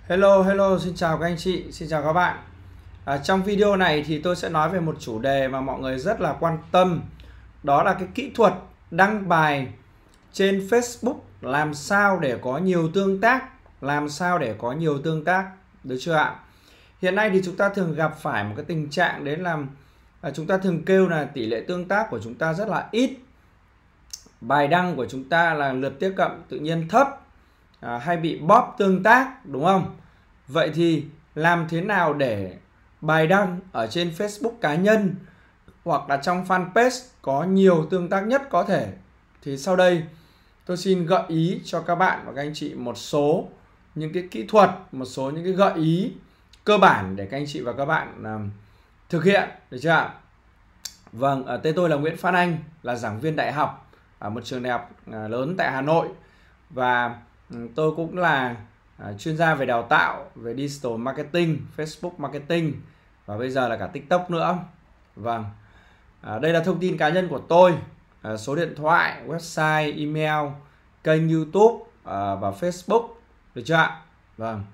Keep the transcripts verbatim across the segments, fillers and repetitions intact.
Hello, hello, xin chào các anh chị, xin chào các bạn. À, trong video này thì tôi sẽ nói về một chủ đề mà mọi người rất là quan tâm. Đó là cái kỹ thuật đăng bài trên Facebook làm sao để có nhiều tương tác, làm sao để có nhiều tương tác, được chưa ạ? Hiện nay thì chúng ta thường gặp phải một cái tình trạng đấy là à, chúng ta thường kêu là tỷ lệ tương tác của chúng ta rất là ít. Bài đăng của chúng ta là lượt tiếp cận tự nhiên thấp, à, hay bị bóp tương tác, đúng không? Vậy thì làm thế nào để bài đăng ở trên Facebook cá nhân hoặc là trong fanpage có nhiều tương tác nhất có thể? Thì sau đây tôi xin gợi ý cho các bạn và các anh chị một số những cái kỹ thuật, một số những cái gợi ý cơ bản để các anh chị và các bạn um, thực hiện, được chưa ạ? Vâng, tên tôi là Nguyễn Phan Anh, là giảng viên đại học ở một trường đại học lớn tại Hà Nội, và tôi cũng là À, chuyên gia về đào tạo về digital marketing, Facebook marketing và bây giờ là cả TikTok nữa. Vâng, à, đây là thông tin cá nhân của tôi, à, số điện thoại, website, email, kênh YouTube à, và Facebook, được chưa ạ? Vâng.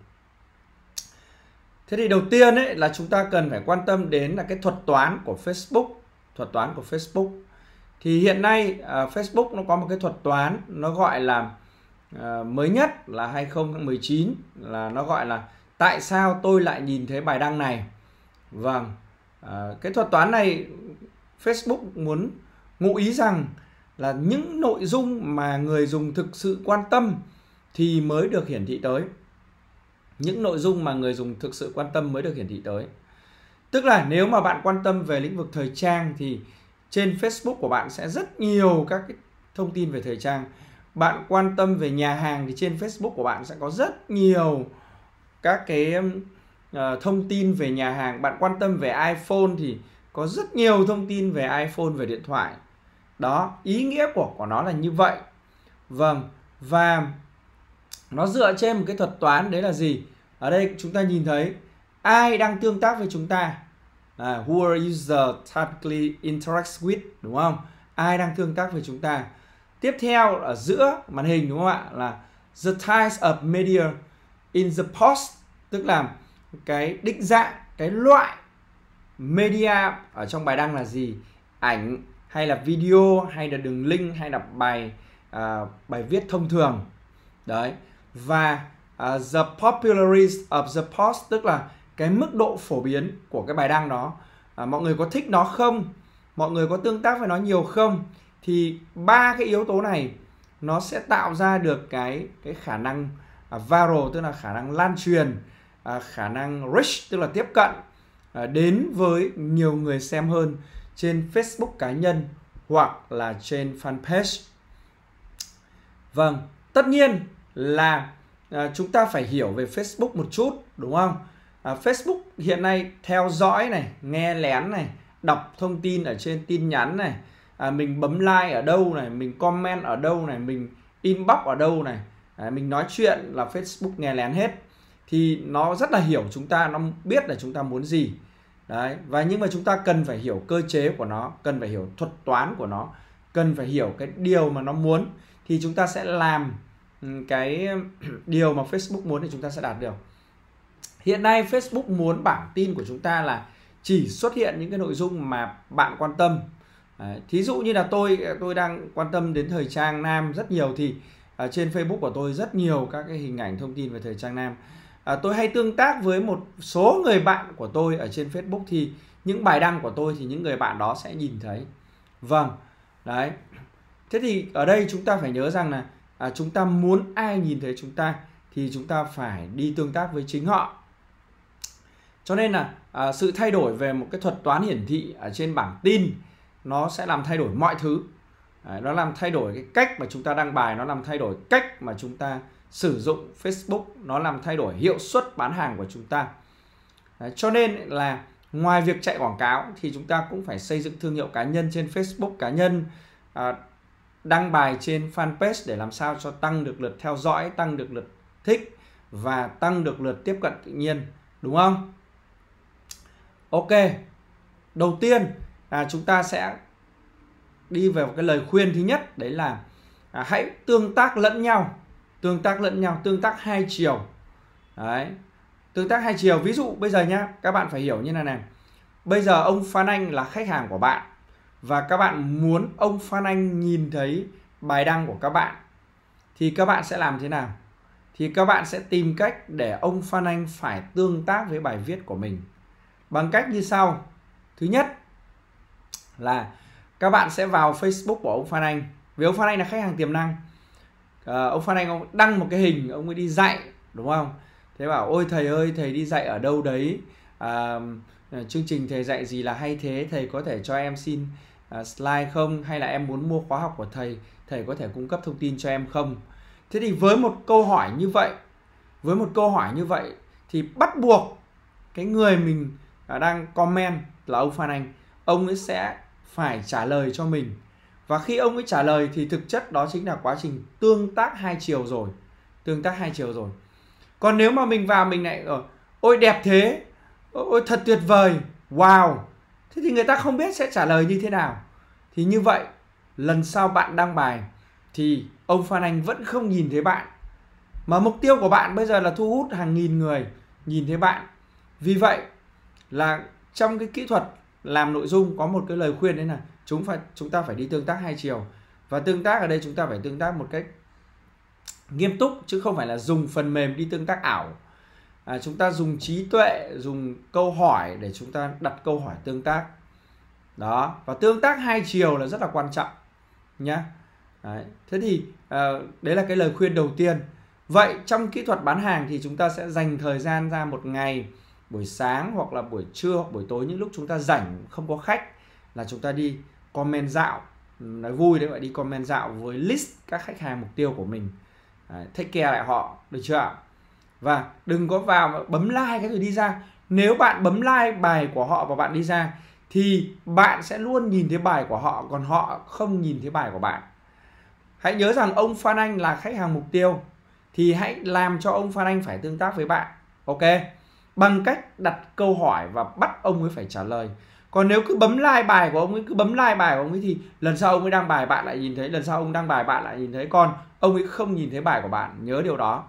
Thế thì đầu tiên ấy là chúng ta cần phải quan tâm đến là cái thuật toán của Facebook, thuật toán của Facebook. Thì hiện nay à, Facebook nó có một cái thuật toán nó gọi là À, mới nhất là hai không một chín, là nó gọi là tại sao tôi lại nhìn thấy bài đăng này. Vâng, à, cái thuật toán này Facebook muốn ngụ ý rằng là những nội dung mà người dùng thực sự quan tâm thì mới được hiển thị tới. Những nội dung mà người dùng thực sự quan tâm mới được hiển thị tới. Tức là nếu mà bạn quan tâm về lĩnh vực thời trang thì trên Facebook của bạn sẽ rất nhiều các cái thông tin về thời trang. Bạn quan tâm về nhà hàng thì trên Facebook của bạn sẽ có rất nhiều các cái uh, thông tin về nhà hàng. Bạn quan tâm về iPhone thì có rất nhiều thông tin về iPhone, về điện thoại. Đó, ý nghĩa của, của nó là như vậy. Vâng, và nó dựa trên một cái thuật toán đấy là gì? Ở đây chúng ta nhìn thấy ai đang tương tác với chúng ta. À, who are user typically interacts with, đúng không? Ai đang tương tác với chúng ta. Tiếp theo ở giữa màn hình, đúng không ạ, là the types of media in the post, tức là cái định dạng, cái loại media ở trong bài đăng là gì, ảnh hay là video hay là đường link hay là bài à, bài viết thông thường đấy. Và uh, the popularity of the post, tức là cái mức độ phổ biến của cái bài đăng đó, à, mọi người có thích nó không, mọi người có tương tác với nó nhiều không. Thì ba cái yếu tố này nó sẽ tạo ra được cái cái khả năng uh, viral, tức là khả năng lan truyền, uh, khả năng reach, tức là tiếp cận uh, đến với nhiều người xem hơn trên Facebook cá nhân hoặc là trên fanpage. Vâng, tất nhiên là uh, chúng ta phải hiểu về Facebook một chút, đúng không? Uh, Facebook hiện nay theo dõi này, nghe lén này, đọc thông tin ở trên tin nhắn này, À, mình bấm like ở đâu này, mình comment ở đâu này, mình inbox ở đâu này, à, mình nói chuyện là Facebook nghe lén hết. Thì nó rất là hiểu chúng ta, nó biết là chúng ta muốn gì. Đấy, và nhưng mà chúng ta cần phải hiểu cơ chế của nó, cần phải hiểu thuật toán của nó, cần phải hiểu cái điều mà nó muốn. Thì chúng ta sẽ làm cái điều mà Facebook muốn thì chúng ta sẽ đạt được. Hiện nay Facebook muốn bảng tin của chúng ta là chỉ xuất hiện những cái nội dung mà bạn quan tâm. Đấy, thí dụ như là tôi tôi đang quan tâm đến thời trang nam rất nhiều thì à, trên Facebook của tôi rất nhiều các cái hình ảnh thông tin về thời trang nam. À, tôi hay tương tác với một số người bạn của tôi ở trên Facebook thì những bài đăng của tôi thì những người bạn đó sẽ nhìn thấy. Vâng, đấy. Thế thì ở đây chúng ta phải nhớ rằng là à, chúng ta muốn ai nhìn thấy chúng ta thì chúng ta phải đi tương tác với chính họ. Cho nên là à, sự thay đổi về một cái thuật toán hiển thị ở trên bảng tin nó sẽ làm thay đổi mọi thứ. Đấy, nó làm thay đổi cái cách mà chúng ta đăng bài, nó làm thay đổi cách mà chúng ta sử dụng Facebook, nó làm thay đổi hiệu suất bán hàng của chúng ta. Đấy, cho nên là ngoài việc chạy quảng cáo thì chúng ta cũng phải xây dựng thương hiệu cá nhân trên Facebook cá nhân, à, đăng bài trên fanpage để làm sao cho tăng được lượt theo dõi, tăng được lượt thích và tăng được lượt tiếp cận tự nhiên, đúng không? Ok, đầu tiên À, chúng ta sẽ đi về một cái lời khuyên thứ nhất, đấy là à, hãy tương tác lẫn nhau, tương tác lẫn nhau, tương tác hai chiều. Đấy, tương tác hai chiều. Ví dụ bây giờ nhá, các bạn phải hiểu như này này. Bây giờ ông Phan Anh là khách hàng của bạn và các bạn muốn ông Phan Anh nhìn thấy bài đăng của các bạn thì các bạn sẽ làm thế nào? Thì các bạn sẽ tìm cách để ông Phan Anh phải tương tác với bài viết của mình bằng cách như sau. Thứ nhất là các bạn sẽ vào Facebook của ông Phan Anh. Vì ông Phan Anh là khách hàng tiềm năng. à, Ông Phan Anh ông đăng một cái hình ông ấy đi dạy, đúng không? Thế bảo ôi thầy ơi, thầy đi dạy ở đâu đấy, à, chương trình thầy dạy gì là hay thế, thầy có thể cho em xin uh, slide không, hay là em muốn mua khóa học của thầy, thầy có thể cung cấp thông tin cho em không? Thế thì với một câu hỏi như vậy, với một câu hỏi như vậy thì bắt buộc cái người mình đang comment là ông Phan Anh, ông ấy sẽ phải trả lời cho mình. Và khi ông ấy trả lời thì thực chất đó chính là quá trình tương tác hai chiều rồi. Tương tác hai chiều rồi. Còn nếu mà mình vào mình lại ở ôi đẹp thế, ôi thật tuyệt vời, wow, thế thì người ta không biết sẽ trả lời như thế nào. Thì như vậy lần sau bạn đăng bài thì ông Phan Anh vẫn không nhìn thấy bạn. Mà mục tiêu của bạn bây giờ là thu hút hàng nghìn người nhìn thấy bạn. Vì vậy là trong cái kỹ thuật làm nội dung có một cái lời khuyên đấy là chúng phải chúng ta phải đi tương tác hai chiều. Và tương tác ở đây chúng ta phải tương tác một cách nghiêm túc, chứ không phải là dùng phần mềm đi tương tác ảo. À, chúng ta dùng trí tuệ, dùng câu hỏi để chúng ta đặt câu hỏi tương tác. Đó, và tương tác hai chiều là rất là quan trọng nhá. Đấy. Thế thì à, đấy là cái lời khuyên đầu tiên. Vậy trong kỹ thuật bán hàng thì chúng ta sẽ dành thời gian ra một ngày, buổi sáng hoặc là buổi trưa hoặc buổi tối, những lúc chúng ta rảnh không có khách, là chúng ta đi comment dạo. Nói vui đấy, vậy đi comment dạo với list các khách hàng mục tiêu của mình. Đấy, take care lại họ, được chưa ạ? Và đừng có vào bấm like cái rồi đi ra. Nếu bạn bấm like bài của họ và bạn đi ra thì bạn sẽ luôn nhìn thấy bài của họ, còn họ không nhìn thấy bài của bạn. Hãy nhớ rằng ông Phan Anh là khách hàng mục tiêu thì hãy làm cho ông Phan Anh phải tương tác với bạn, ok? Bằng cách đặt câu hỏi và bắt ông ấy phải trả lời. Còn nếu cứ bấm like bài của ông ấy, cứ bấm like bài của ông ấy thì lần sau ông ấy đăng bài bạn lại nhìn thấy, lần sau ông đăng bài bạn lại nhìn thấy, còn ông ấy không nhìn thấy bài của bạn, nhớ điều đó.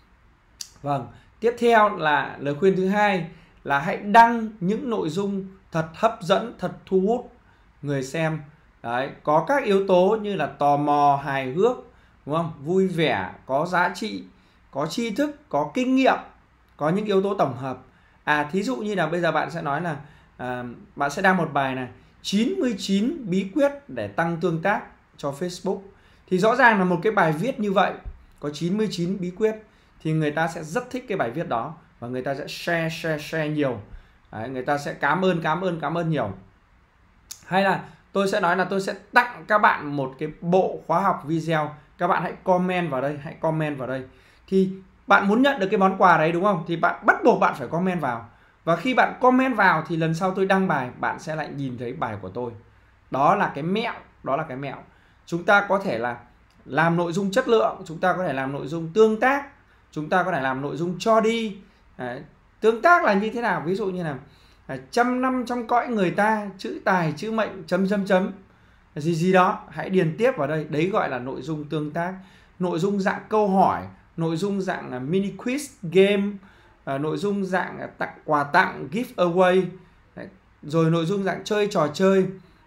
Vâng, tiếp theo là lời khuyên thứ hai là hãy đăng những nội dung thật hấp dẫn, thật thu hút người xem. Đấy, có các yếu tố như là tò mò, hài hước, đúng không? Vui vẻ, có giá trị, có tri thức, có kinh nghiệm, có những yếu tố tổng hợp. À, thí dụ như là bây giờ bạn sẽ nói là à, bạn sẽ đăng một bài này chín mươi chín bí quyết để tăng tương tác cho Facebook. Thì rõ ràng là một cái bài viết như vậy có chín mươi chín bí quyết thì người ta sẽ rất thích cái bài viết đó và người ta sẽ share share share nhiều. Đấy, người ta sẽ cảm ơn cảm ơn cảm ơn nhiều. Hay là tôi sẽ nói là tôi sẽ tặng các bạn một cái bộ khóa học video, các bạn hãy comment vào đây, hãy comment vào đây. Thì bạn muốn nhận được cái món quà đấy, đúng không? Thì bạn bắt buộc bạn phải comment vào. Và khi bạn comment vào thì lần sau tôi đăng bài, bạn sẽ lại nhìn thấy bài của tôi. Đó là cái mẹo, đó là cái mẹo. Chúng ta có thể là làm nội dung chất lượng, chúng ta có thể làm nội dung tương tác, chúng ta có thể làm nội dung cho đi. Đấy, tương tác là như thế nào? Ví dụ như là trăm năm trong cõi người ta, chữ tài chữ mệnh chấm chấm chấm gì gì đó, hãy điền tiếp vào đây. Đấy gọi là nội dung tương tác. Nội dung dạng câu hỏi, nội dung dạng mini quiz game, uh, nội dung dạng tặng quà tặng giveaway. Đấy, rồi nội dung dạng chơi trò chơi,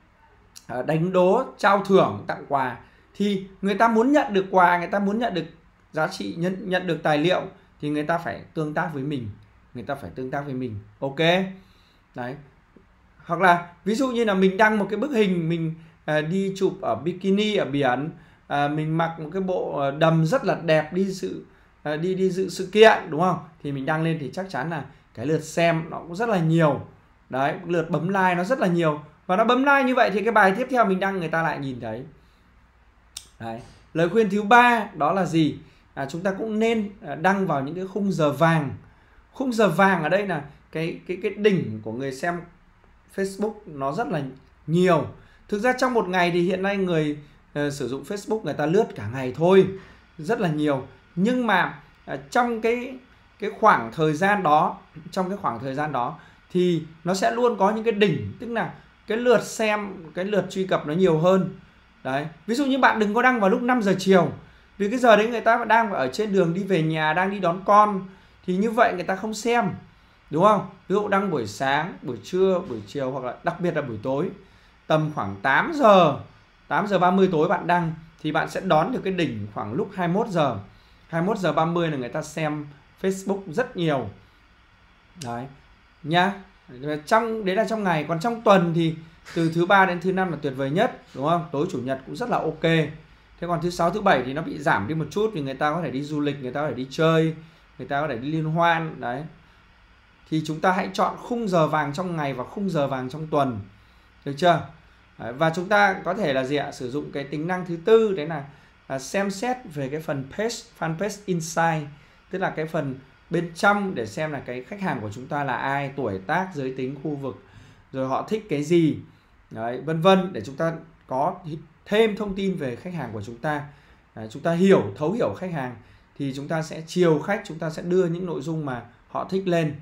uh, đánh đố, trao thưởng, tặng quà. Thì người ta muốn nhận được quà, người ta muốn nhận được giá trị, nhận, nhận được tài liệu thì người ta phải tương tác với mình, người ta phải tương tác với mình, ok? Đấy. Hoặc là ví dụ như là mình đăng một cái bức hình mình à, đi chụp ở bikini ở biển, à, mình mặc một cái bộ đầm rất là đẹp đi sự à, đi đi dự sự kiện, đúng không? Thì mình đăng lên thì chắc chắn là cái lượt xem nó cũng rất là nhiều. Đấy, lượt bấm like nó rất là nhiều. Và nó bấm like như vậy thì cái bài tiếp theo mình đăng người ta lại nhìn thấy. Đấy. Lời khuyên thứ ba đó là gì? À, chúng ta cũng nên đăng vào những cái khung giờ vàng. Khung giờ vàng ở đây là cái cái cái đỉnh của người xem Facebook nó rất là nhiều. Thực ra trong một ngày thì hiện nay người uh, sử dụng Facebook người ta lướt cả ngày thôi, rất là nhiều. Nhưng mà uh, trong cái cái khoảng thời gian đó, trong cái khoảng thời gian đó thì nó sẽ luôn có những cái đỉnh, tức là cái lượt xem, cái lượt truy cập nó nhiều hơn. Đấy, ví dụ như bạn đừng có đăng vào lúc năm giờ chiều, vì cái giờ đấy người ta đang ở trên đường đi về nhà, đang đi đón con, thì như vậy người ta không xem, đúng không? Ví dụ đăng buổi sáng, buổi trưa, buổi chiều, hoặc là đặc biệt là buổi tối, tầm khoảng tám giờ, tám giờ ba mươi tối bạn đăng, thì bạn sẽ đón được cái đỉnh khoảng lúc hai mươi mốt giờ. hai mươi mốt giờ ba mươi là người ta xem Facebook rất nhiều. Đấy nhá. Trong đấy là trong ngày, còn trong tuần thì từ thứ ba đến thứ năm là tuyệt vời nhất, đúng không? Tối chủ nhật cũng rất là ok. Thế còn thứ sáu thứ bảy thì nó bị giảm đi một chút, vì người ta có thể đi du lịch, người ta có thể đi chơi, người ta có thể đi liên hoan. Đấy, thì chúng ta hãy chọn khung giờ vàng trong ngày và khung giờ vàng trong tuần, được chưa? Đấy, và chúng ta có thể là gì ạ? Sử dụng cái tính năng thứ tư, đấy là, là xem xét về cái phần page, fanpage insight, tức là cái phần bên trong để xem là cái khách hàng của chúng ta là ai, tuổi tác, giới tính, khu vực, rồi họ thích cái gì, đấy, vân vân, để chúng ta có thêm thông tin về khách hàng của chúng ta. Đấy, chúng ta hiểu, thấu hiểu khách hàng thì chúng ta sẽ chiều khách, chúng ta sẽ đưa những nội dung mà họ thích lên.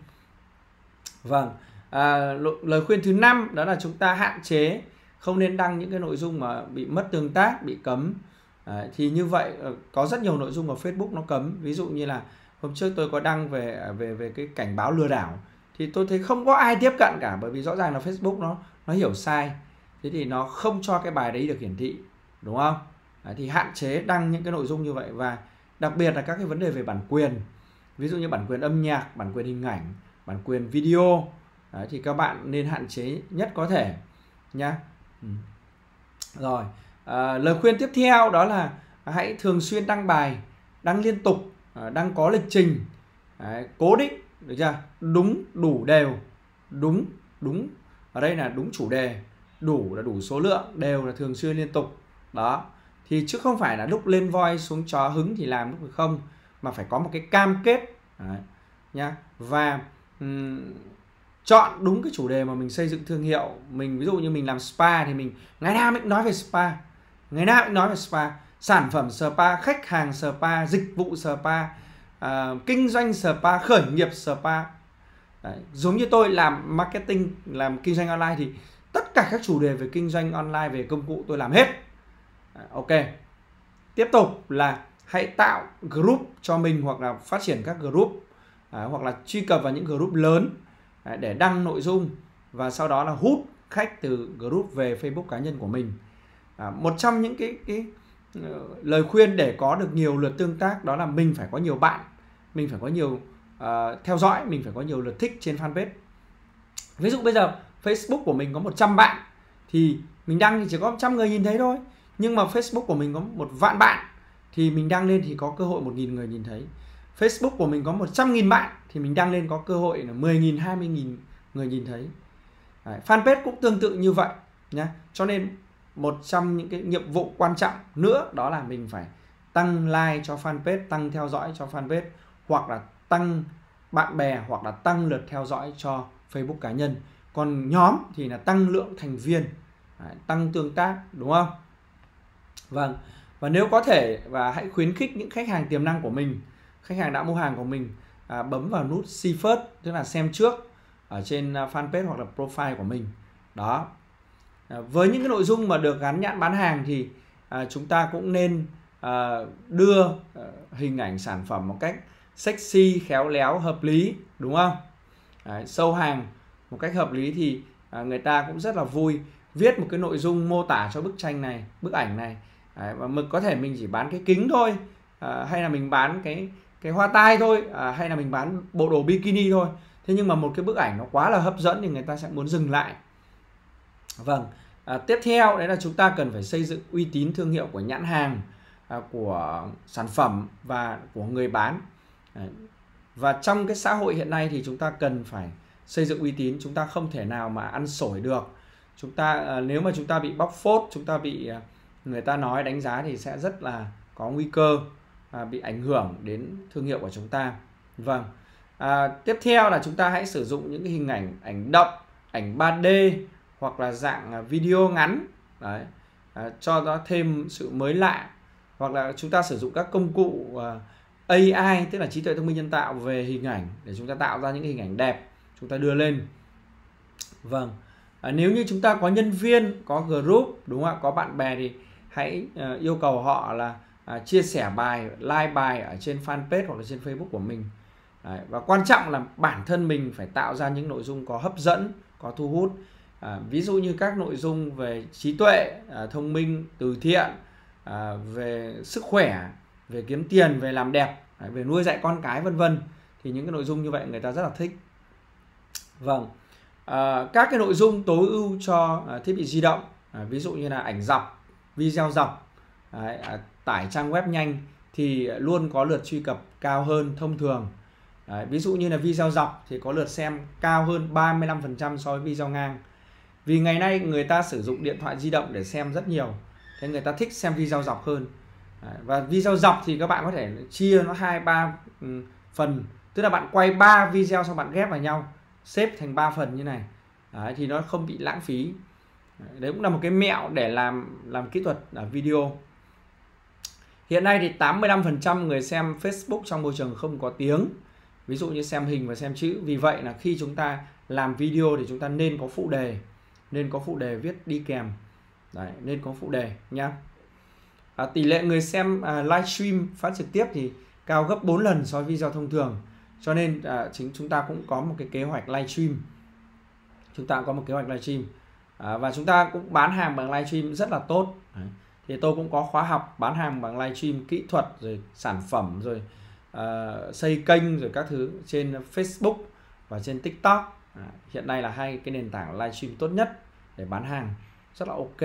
Vâng, à, lời khuyên thứ năm đó là chúng ta hạn chế, không nên đăng những cái nội dung mà bị mất tương tác, bị cấm. Đấy, thì như vậy có rất nhiều nội dung ở Facebook nó cấm. Ví dụ như là hôm trước tôi có đăng về về về cái cảnh báo lừa đảo, thì tôi thấy không có ai tiếp cận cả, bởi vì rõ ràng là Facebook nó nó hiểu sai, thế thì nó không cho cái bài đấy được hiển thị, đúng không? Đấy, thì hạn chế đăng những cái nội dung như vậy, và đặc biệt là các cái vấn đề về bản quyền, ví dụ như bản quyền âm nhạc, bản quyền hình ảnh, bản quyền video. Đấy, thì các bạn nên hạn chế nhất có thể nhá. Ừ. Rồi, à, lời khuyên tiếp theo đó là hãy thường xuyên đăng bài, đăng liên tục, đăng có lịch trình. Đấy, cố định, được chưa? Đúng, đủ, đều. Đúng, đúng, ở đây là đúng chủ đề, đủ là đủ số lượng, đều là thường xuyên liên tục. Đó, thì chứ không phải là lúc lên voi xuống chó hứng thì làm, lúc không, mà phải có một cái cam kết. Đấy, nhá. Và um, chọn đúng cái chủ đề mà mình xây dựng thương hiệu. Mình ví dụ như mình làm spa thì mình ngày nào mình nói về spa, ngày nào mình nói về spa, sản phẩm spa, khách hàng spa, dịch vụ spa, à, kinh doanh spa, khởi nghiệp spa. Đấy, giống như tôi làm marketing, làm kinh doanh online thì tất cả các chủ đề về kinh doanh online, về công cụ tôi làm hết. Đấy, ok. Tiếp tục là hãy tạo group cho mình, hoặc là phát triển các group, à, hoặc là truy cập vào những group lớn, à, để đăng nội dung, và sau đó là hút khách từ group về Facebook cá nhân của mình. À, một trong những cái, cái uh, lời khuyên để có được nhiều lượt tương tác đó là mình phải có nhiều bạn, mình phải có nhiều uh, theo dõi, mình phải có nhiều lượt thích trên fanpage. Ví dụ bây giờ Facebook của mình có một trăm bạn thì mình đăng thì chỉ có một trăm người nhìn thấy thôi, nhưng mà Facebook của mình có một vạn bạn thì mình đăng lên thì có cơ hội một nghìn người nhìn thấy. Facebook của mình có một trăm nghìn bạn thì mình đăng lên có cơ hội là mười nghìn, hai mươi nghìn người nhìn thấy. Đấy, fanpage cũng tương tự như vậy nhá. Cho nên một trong những cái nhiệm vụ quan trọng nữa đó là mình phải tăng like cho fanpage, tăng theo dõi cho fanpage, hoặc là tăng bạn bè, hoặc là tăng lượt theo dõi cho Facebook cá nhân. Còn nhóm thì là tăng lượng thành viên, đấy, tăng tương tác, đúng không? Vâng, và nếu có thể, và hãy khuyến khích những khách hàng tiềm năng của mình, khách hàng đã mua hàng của mình, à, bấm vào nút See First, tức là xem trước ở trên fanpage hoặc là profile của mình. Đó. À, với những cái nội dung mà được gắn nhãn bán hàng thì à, chúng ta cũng nên à, đưa à, hình ảnh sản phẩm một cách sexy, khéo léo, hợp lý, đúng không? Đấy, show hàng một cách hợp lý thì à, người ta cũng rất là vui. Viết một cái nội dung mô tả cho bức tranh này, bức ảnh này. Đấy, và mực có thể mình chỉ bán cái kính thôi, à, hay là mình bán cái cái hoa tai thôi, à, hay là mình bán bộ đồ bikini thôi. Thế nhưng mà một cái bức ảnh nó quá là hấp dẫn thì người ta sẽ muốn dừng lại. Vâng, à, tiếp theo đấy là chúng ta cần phải xây dựng uy tín thương hiệu của nhãn hàng, à, của sản phẩm và của người bán. Đấy. Và trong cái xã hội hiện nay thì chúng ta cần phải xây dựng uy tín, chúng ta không thể nào mà ăn xổi được. Chúng ta à, nếu mà chúng ta bị bóc phốt, chúng ta bị à, người ta nói đánh giá thì sẽ rất là có nguy cơ à, bị ảnh hưởng đến thương hiệu của chúng ta. Vâng. À, tiếp theo là chúng ta hãy sử dụng những cái hình ảnh ảnh động, ảnh ba D hoặc là dạng video ngắn. Đấy. À, cho nó thêm sự mới lạ, hoặc là chúng ta sử dụng các công cụ à, A I, tức là trí tuệ thông minh nhân tạo về hình ảnh, để chúng ta tạo ra những hình ảnh đẹp chúng ta đưa lên. Vâng. À, nếu như chúng ta có nhân viên, có group, đúng không ạ, có bạn bè thì hãy uh, yêu cầu họ là uh, chia sẻ bài, like bài ở trên fanpage hoặc là trên Facebook của mình. Đấy, và quan trọng là bản thân mình phải tạo ra những nội dung có hấp dẫn, có thu hút. À, ví dụ như các nội dung về trí tuệ, à, thông minh, từ thiện, à, về sức khỏe, về kiếm tiền, về làm đẹp, à, về nuôi dạy con cái vân vân. Thì những cái nội dung như vậy người ta rất là thích. Vâng, à, các cái nội dung tối ưu cho à, thiết bị di động, à, ví dụ như là ảnh dọc, video dọc, đấy, à, tải trang web nhanh thì luôn có lượt truy cập cao hơn thông thường. Đấy, ví dụ như là video dọc thì có lượt xem cao hơn ba mươi lăm phần trăm so với video ngang. Vì ngày nay người ta sử dụng điện thoại di động để xem rất nhiều, thế người ta thích xem video dọc hơn. Đấy, và video dọc thì các bạn có thể chia nó hai ba um, phần, tức là bạn quay ba video xong bạn ghép vào nhau, xếp thành ba phần như này. Đấy, thì nó không bị lãng phí. Đấy cũng là một cái mẹo để làm làm kỹ thuật ở video. Hiện nay thì tám mươi lăm phần trăm người xem Facebook trong môi trường không có tiếng, ví dụ như xem hình và xem chữ. Vì vậy là khi chúng ta làm video thì chúng ta nên có phụ đề, nên có phụ đề viết đi kèm. Đấy, nên có phụ đề nhá. À, tỷ lệ người xem à, livestream phát trực tiếp thì cao gấp bốn lần so với video thông thường. Cho nên à, chính chúng ta cũng có một cái kế hoạch livestream. Chúng ta cũng có một kế hoạch livestream. À, và chúng ta cũng bán hàng bằng livestream rất là tốt. Đấy. Thì tôi cũng có khóa học bán hàng bằng livestream, kỹ thuật rồi sản phẩm rồi uh, xây kênh rồi các thứ trên Facebook và trên TikTok. À, hiện nay là hai cái nền tảng livestream tốt nhất để bán hàng, rất là ok.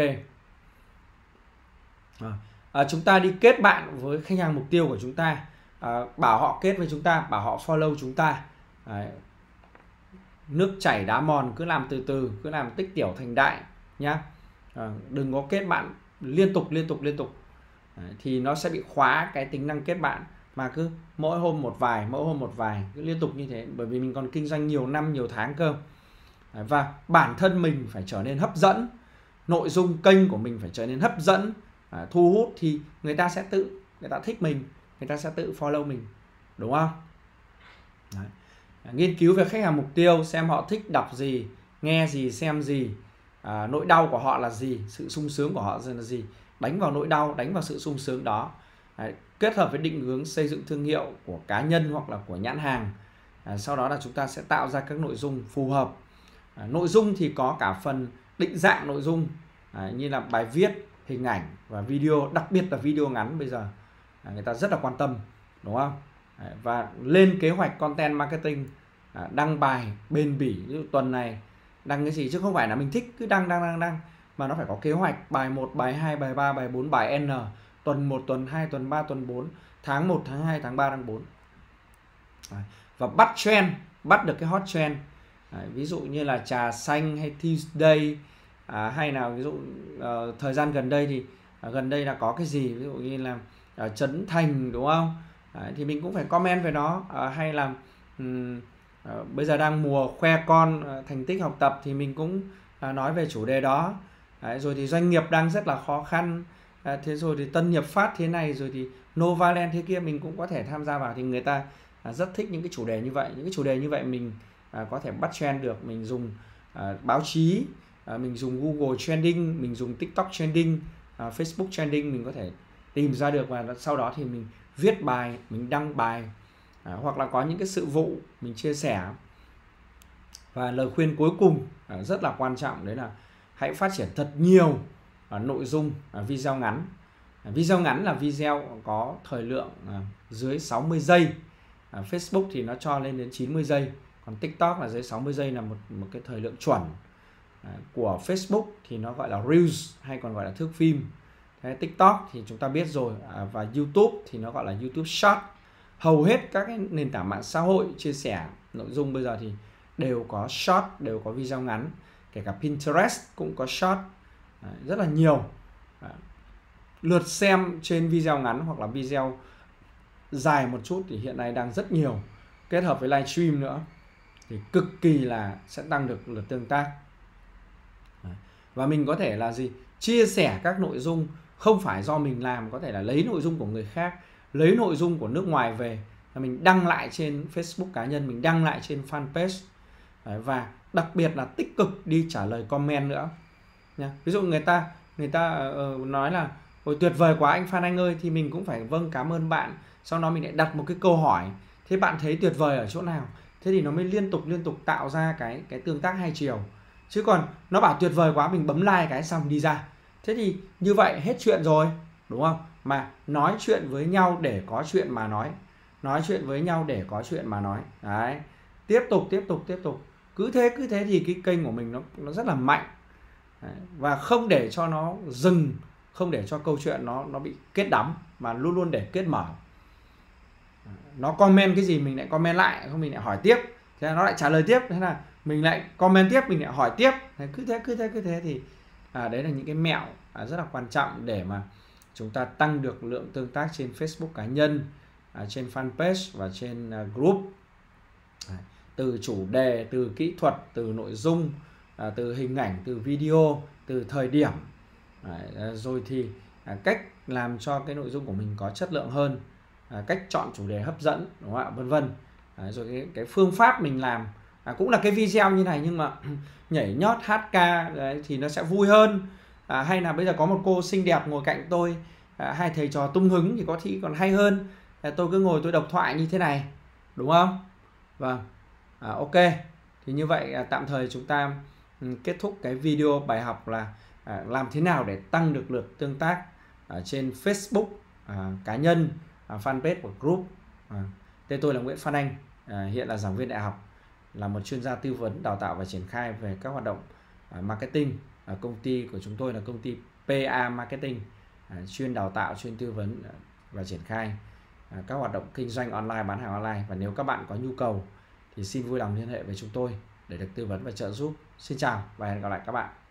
À, à, chúng ta đi kết bạn với khách hàng mục tiêu của chúng ta, à, bảo họ kết với chúng ta, bảo họ follow chúng ta. Đấy. Nước chảy đá mòn, cứ làm từ từ, cứ làm tích tiểu thành đại nhá. À, đừng có kết bạn liên tục liên tục liên tục. Đấy, thì nó sẽ bị khóa cái tính năng kết bạn, mà cứ mỗi hôm một vài, mỗi hôm một vài, cứ liên tục như thế, bởi vì mình còn kinh doanh nhiều năm nhiều tháng cơ. Đấy, và bản thân mình phải trở nên hấp dẫn, nội dung kênh của mình phải trở nên hấp dẫn, à, thu hút thì người ta sẽ tự, người ta thích mình, người ta sẽ tự follow mình, đúng không? Đấy. Nghiên cứu về khách hàng mục tiêu, xem họ thích đọc gì, nghe gì, xem gì, à, nỗi đau của họ là gì, sự sung sướng của họ là gì, đánh vào nỗi đau, đánh vào sự sung sướng đó. Đấy, kết hợp với định hướng xây dựng thương hiệu của cá nhân hoặc là của nhãn hàng. À, sau đó là chúng ta sẽ tạo ra các nội dung phù hợp. À, nội dung thì có cả phần định dạng nội dung, à, như là bài viết, hình ảnh và video, đặc biệt là video ngắn bây giờ à, người ta rất là quan tâm, đúng không? À, và lên kế hoạch content marketing, à, đăng bài bền bỉ, ví dụ tuần này đăng cái gì, chứ không phải là mình thích cứ đăng đăng đăng đăng, mà nó phải có kế hoạch, bài một, bài hai, bài ba, bài bốn, bài N, tuần một, tuần hai, tuần ba, tuần bốn, tháng một, tháng hai, tháng ba, tháng bốn. Đấy. Và bắt trend, bắt được cái hot trend. Đấy, ví dụ như là trà xanh hay Tuesday, à, hay là ví dụ uh, thời gian gần đây thì uh, gần đây là có cái gì, ví dụ như là uh, Trấn Thành, đúng không? Đấy, thì mình cũng phải comment về nó. Uh, hay là um, uh, bây giờ đang mùa khoe con, uh, thành tích học tập thì mình cũng uh, nói về chủ đề đó. Đấy, rồi thì doanh nghiệp đang rất là khó khăn, à, thế rồi thì Tân Hiệp Phát thế này, rồi thì Novaland thế kia, mình cũng có thể tham gia vào. Thì người ta à, rất thích những cái chủ đề như vậy. Những cái chủ đề như vậy mình à, có thể bắt trend được. Mình dùng à, báo chí, à, mình dùng Google Trending, mình dùng TikTok Trending, à, Facebook Trending, mình có thể tìm ra được. Và sau đó thì mình viết bài, mình đăng bài, à, hoặc là có những cái sự vụ mình chia sẻ. Và lời khuyên cuối cùng à, rất là quan trọng, đấy là hãy phát triển thật nhiều à, nội dung à, video ngắn. À, video ngắn là video có thời lượng à, dưới sáu mươi giây. À, Facebook thì nó cho lên đến chín mươi giây, còn TikTok là dưới sáu mươi giây là một một cái thời lượng chuẩn. À, của Facebook thì nó gọi là Reels, hay còn gọi là thước phim. Thế TikTok thì chúng ta biết rồi, à, và YouTube thì nó gọi là YouTube Short. Hầu hết các cái nền tảng mạng xã hội chia sẻ nội dung bây giờ thì đều có short, đều có video ngắn. Kể cả Pinterest cũng có short. Đấy, rất là nhiều. Đấy. Lượt xem trên video ngắn hoặc là video dài một chút thì hiện nay đang rất nhiều. Kết hợp với livestream nữa thì cực kỳ là sẽ tăng được lượt tương tác. Đấy. Và mình có thể là gì? Chia sẻ các nội dung không phải do mình làm, có thể là lấy nội dung của người khác, lấy nội dung của nước ngoài về, và mình đăng lại trên Facebook cá nhân, mình đăng lại trên fanpage. Đấy, và đặc biệt là tích cực đi trả lời comment nữa nha. Ví dụ người ta người ta uh, nói là ôi tuyệt vời quá anh Phan Anh ơi, thì mình cũng phải vâng cảm ơn bạn, sau đó mình lại đặt một cái câu hỏi thế bạn thấy tuyệt vời ở chỗ nào, thế thì nó mới liên tục liên tục tạo ra cái cái tương tác hai chiều. Chứ còn nó bảo tuyệt vời quá, mình bấm like cái xong đi ra, thế thì như vậy hết chuyện rồi, đúng không? Mà nói chuyện với nhau để có chuyện mà nói, nói chuyện với nhau để có chuyện mà nói. Đấy, tiếp tục tiếp tục tiếp tục cứ thế cứ thế thì cái kênh của mình nó nó rất là mạnh. Đấy, và không để cho nó dừng, không để cho câu chuyện nó nó bị kết đóng, mà luôn luôn để kết mở. Nó comment cái gì mình lại comment lại, không mình lại hỏi tiếp, thế là nó lại trả lời tiếp, thế là mình lại comment tiếp, mình lại hỏi tiếp. Đấy, cứ thế cứ thế cứ thế thì à, đấy là những cái mẹo à, rất là quan trọng để mà chúng ta tăng được lượng tương tác trên Facebook cá nhân, à, trên fanpage và trên à, group. Đấy, từ chủ đề, từ kỹ thuật, từ nội dung, à, từ hình ảnh, từ video, từ thời điểm. Đấy, rồi thì à, cách làm cho cái nội dung của mình có chất lượng hơn, à, cách chọn chủ đề hấp dẫn, đúng không ạ, vân vân. Rồi cái, cái phương pháp mình làm à, cũng là cái video như này, nhưng mà nhảy nhót hát ca đấy, thì nó sẽ vui hơn. À, hay là bây giờ có một cô xinh đẹp ngồi cạnh tôi, à, hai thầy trò tung hứng thì có khi còn hay hơn. À, tôi cứ ngồi tôi độc thoại như thế này, đúng không? Vâng, à, ok. Thì như vậy à, tạm thời chúng ta um, kết thúc cái video bài học là à, làm thế nào để tăng được lượt tương tác ở trên Facebook à, cá nhân, à, fanpage của group. À, tên tôi là Nguyễn Phan Anh, à, hiện là giảng viên đại học, là một chuyên gia tư vấn, đào tạo và triển khai về các hoạt động à, marketing. À, công ty của chúng tôi là công ty pê a Marketing, à, chuyên đào tạo, chuyên tư vấn và triển khai à, các hoạt động kinh doanh online, bán hàng online. Và nếu các bạn có nhu cầu thì xin vui lòng liên hệ với chúng tôi để được tư vấn và trợ giúp. Xin chào và hẹn gặp lại các bạn.